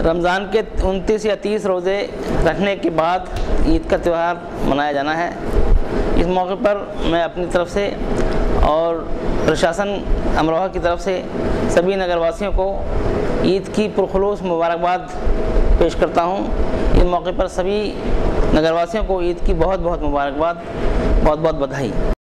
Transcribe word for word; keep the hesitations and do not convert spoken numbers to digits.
रमज़ान के उनतीस या तीस रोज़े रखने के बाद ईद का त्यौहार मनाया जाना है। इस मौके पर मैं अपनी तरफ से और प्रशासन अमरोहा की तरफ से सभी नगरवासियों को ईद की पुरखुलूस मुबारकबाद पेश करता हूँ। इस मौके पर सभी नगरवासियों को ईद की बहुत बहुत मुबारकबाद, बहुत बहुत बधाई।